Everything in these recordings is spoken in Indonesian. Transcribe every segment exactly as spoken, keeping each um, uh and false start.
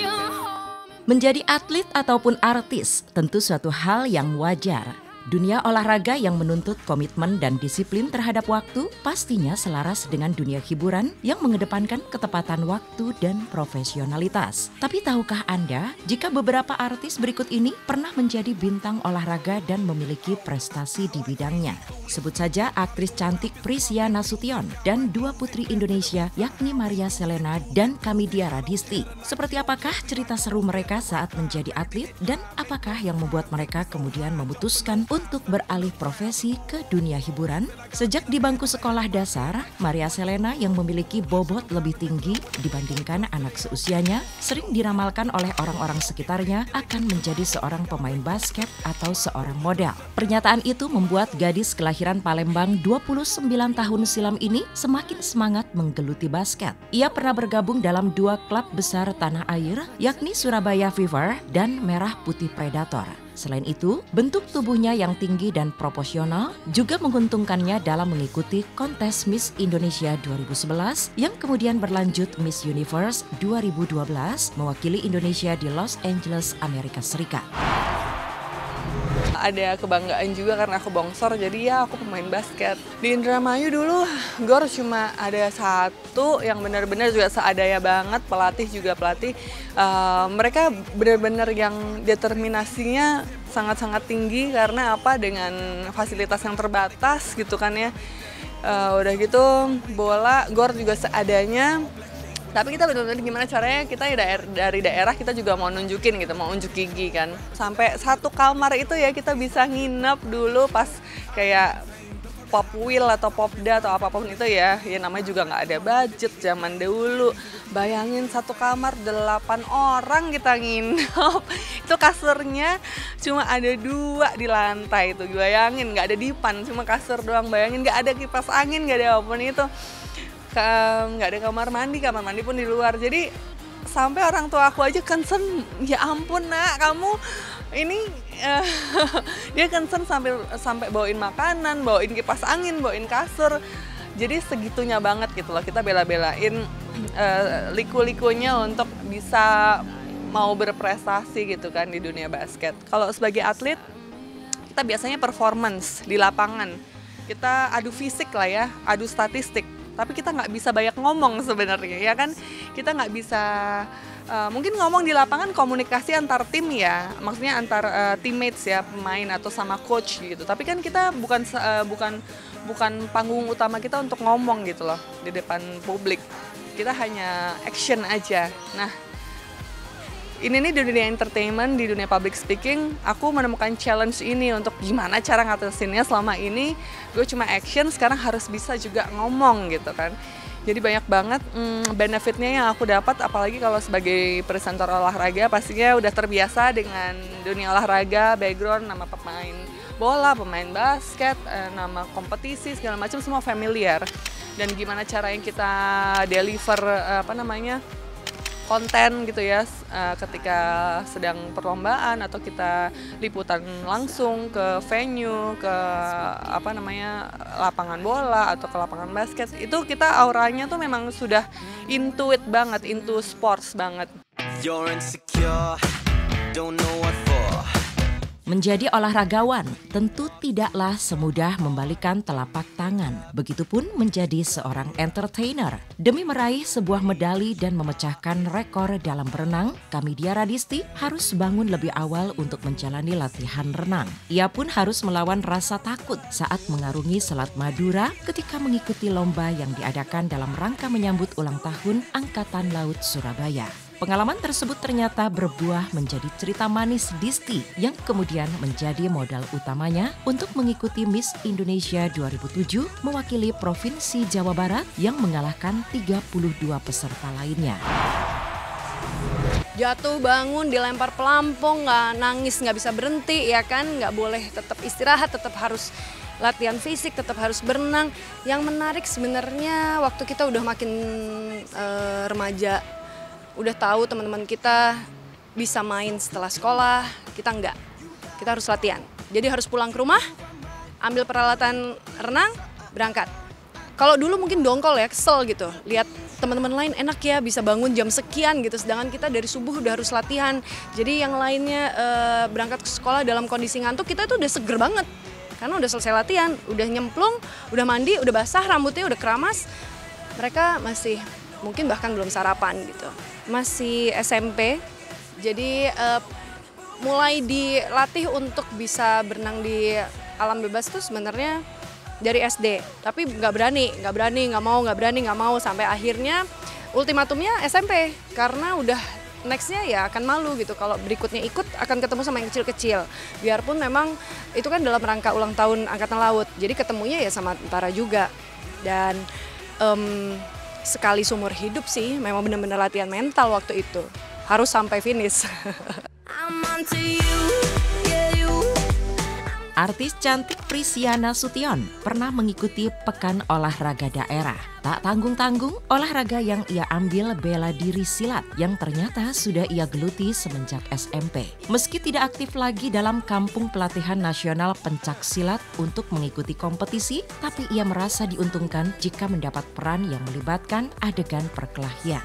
Menjadi atlet ataupun artis tentu suatu hal yang wajar. Dunia olahraga yang menuntut komitmen dan disiplin terhadap waktu pastinya selaras dengan dunia hiburan yang mengedepankan ketepatan waktu dan profesionalitas. Tapi tahukah Anda jika beberapa artis berikut ini pernah menjadi bintang olahraga dan memiliki prestasi di bidangnya? Sebut saja aktris cantik Prisya Nasution dan dua putri Indonesia yakni Maria Selena dan Kamidia Radisti. Seperti apakah cerita seru mereka saat menjadi atlet dan apakah yang membuat mereka kemudian memutuskan untuk beralih profesi ke dunia hiburan? Sejak di bangku sekolah dasar, Maria Selena yang memiliki bobot lebih tinggi dibandingkan anak seusianya sering diramalkan oleh orang-orang sekitarnya akan menjadi seorang pemain basket atau seorang model. Pernyataan itu membuat gadis kelahiran Palembang dua puluh sembilan tahun silam ini semakin semangat menggeluti basket. Ia pernah bergabung dalam dua klub besar tanah air, yakni Surabaya Fever dan Merah Putih Predator. Selain itu, bentuk tubuhnya yang tinggi dan proporsional juga menguntungkannya dalam mengikuti kontes Miss Indonesia dua ribu sebelas yang kemudian berlanjut Miss Universe dua ribu dua belas mewakili Indonesia di Los Angeles, Amerika Serikat. Ada kebanggaan juga karena aku bongsor, jadi ya aku pemain basket. Di Indramayu dulu gor cuma ada satu yang benar-benar juga seadanya banget, pelatih juga pelatih. Uh, mereka benar-benar yang determinasinya sangat-sangat tinggi karena apa, dengan fasilitas yang terbatas gitu kan ya. Uh, udah gitu bola gor juga seadanya. Tapi kita benar-benar gimana caranya kita dari daerah kita juga mau nunjukin gitu, mau unjuk gigi kan. Sampai satu kamar itu ya kita bisa nginep dulu pas kayak Popwil atau Popda atau apapun itu ya. Ya namanya juga nggak ada budget zaman dulu. Bayangin satu kamar delapan orang kita nginep. Itu kasurnya cuma ada dua di lantai itu. Bayangin nggak ada dipan, cuma kasur doang. Bayangin nggak ada kipas angin, nggak ada apapun itu. Nggak ada kamar mandi, kamar mandi pun di luar. Jadi sampai orang tua aku aja concern, ya ampun nak kamu ini uh, dia concern sampai sampai bawain makanan, bawain kipas angin, bawain kasur. Jadi segitunya banget gitu loh, kita bela-belain uh, liku-likunya untuk bisa mau berprestasi gitu kan di dunia basket. Kalau sebagai atlet kita biasanya performance di lapangan, kita adu fisik lah ya, adu statistik. Tapi kita nggak bisa banyak ngomong sebenarnya, ya kan? Kita nggak bisa, uh, mungkin ngomong di lapangan komunikasi antar tim ya, maksudnya antar uh, teammates ya, pemain atau sama coach gitu. Tapi kan kita bukan uh, bukan bukan panggung utama kita untuk ngomong gitu loh di depan publik. Kita hanya action aja. Nah, ini nih di dunia entertainment, di dunia public speaking, aku menemukan challenge ini untuk gimana cara ngatasinnya. Selama ini gue cuma action, sekarang harus bisa juga ngomong gitu kan. Jadi banyak banget hmm, benefitnya yang aku dapat, apalagi kalau sebagai presenter olahraga pastinya udah terbiasa dengan dunia olahraga, background, nama pemain bola, pemain basket, nama kompetisi, segala macam semua familiar. Dan gimana cara yang kita deliver apa namanya konten gitu ya ketika sedang perlombaan atau kita liputan langsung ke venue, ke apa namanya lapangan bola atau ke lapangan basket, itu kita auranya tuh memang sudah into it banget, into sports banget. You're insecure, don't know what for. Menjadi olahragawan tentu tidaklah semudah membalikan telapak tangan. Begitupun menjadi seorang entertainer. Demi meraih sebuah medali dan memecahkan rekor dalam berenang, Kamidia Radisti harus bangun lebih awal untuk menjalani latihan renang. Ia pun harus melawan rasa takut saat mengarungi Selat Madura ketika mengikuti lomba yang diadakan dalam rangka menyambut ulang tahun Angkatan Laut Surabaya. Pengalaman tersebut ternyata berbuah menjadi cerita manis Disti yang kemudian menjadi modal utamanya untuk mengikuti Miss Indonesia dua ribu tujuh mewakili Provinsi Jawa Barat yang mengalahkan tiga puluh dua peserta lainnya. Jatuh bangun, dilempar pelampung, nggak nangis, nggak bisa berhenti ya kan, nggak boleh, tetap istirahat, tetap harus latihan fisik, tetap harus berenang. Yang menarik sebenarnya waktu kita udah makin uh, remaja, udah tahu teman-teman kita bisa main setelah sekolah, kita enggak. Kita harus latihan. Jadi harus pulang ke rumah, ambil peralatan renang, berangkat. Kalau dulu mungkin dongkol ya, kesel gitu. Lihat teman-teman lain enak ya bisa bangun jam sekian gitu, sedangkan kita dari subuh udah harus latihan. Jadi yang lainnya e, berangkat ke sekolah dalam kondisi ngantuk, kita tuh udah seger banget. Karena udah selesai latihan, udah nyemplung, udah mandi, udah basah, rambutnya udah keramas. Mereka masih mungkin bahkan belum sarapan gitu. Masih S M P, jadi e, mulai dilatih untuk bisa berenang di alam bebas tuh sebenarnya dari S D, tapi nggak berani, nggak berani, nggak mau, nggak berani, nggak mau, sampai akhirnya ultimatumnya S M P, karena udah nextnya ya akan malu gitu, kalau berikutnya ikut akan ketemu sama yang kecil-kecil, biarpun memang itu kan dalam rangka ulang tahun Angkatan Laut, jadi ketemunya ya sama tentara juga, dan um, sekali seumur hidup sih, memang benar-benar latihan mental waktu itu, harus sampai finish. Artis cantik Prisiana Sution pernah mengikuti Pekan Olahraga Daerah. Tak tanggung-tanggung, olahraga yang ia ambil bela diri silat yang ternyata sudah ia geluti semenjak S M P. Meski tidak aktif lagi dalam Kampung Pelatihan Nasional Pencak Silat untuk mengikuti kompetisi, tapi ia merasa diuntungkan jika mendapat peran yang melibatkan adegan perkelahian.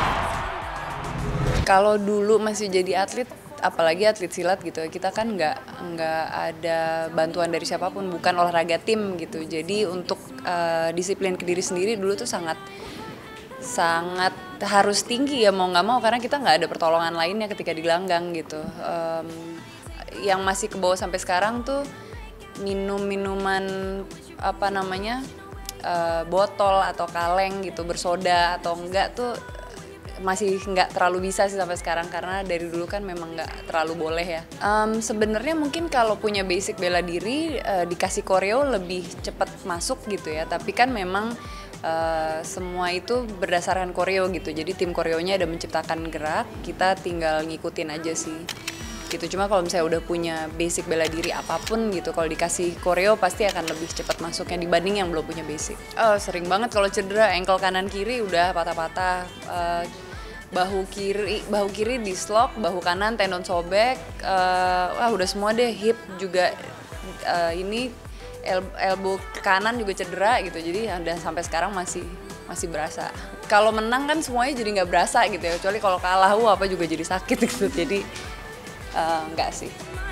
Kalau dulu masih jadi atlet, apalagi atlet silat gitu, kita kan nggak nggak ada bantuan dari siapapun, bukan olahraga tim gitu. Jadi untuk uh, disiplin ke diri sendiri dulu tuh sangat sangat harus tinggi ya mau nggak mau, karena kita nggak ada pertolongan lainnya ketika di gelanggang gitu. Um, yang masih ke bawah sampai sekarang tuh minum minuman apa namanya uh, botol atau kaleng gitu bersoda atau enggak tuh masih nggak terlalu bisa sih sampai sekarang, karena dari dulu kan memang nggak terlalu boleh ya. Um, Sebenarnya mungkin kalau punya basic bela diri uh, dikasih koreo lebih cepat masuk gitu ya, tapi kan memang uh, semua itu berdasarkan koreo gitu, jadi tim koreonya ada menciptakan gerak, kita tinggal ngikutin aja sih gitu. Cuma kalau misalnya udah punya basic bela diri apapun gitu, kalau dikasih koreo pasti akan lebih cepat masuknya dibanding yang belum punya basic. Oh, sering banget kalau cedera, ankle kanan kiri udah patah-patah, uh, bahu kiri bahu kiri dislok, bahu kanan tendon sobek, uh, wah udah semua deh, hip juga uh, ini el elbow kanan juga cedera gitu, jadi udah sampai sekarang masih masih berasa. Kalau menang kan semuanya jadi nggak berasa gitu ya, kecuali kalau kalah wah apa juga jadi sakit gitu, jadi uh, nggak sih.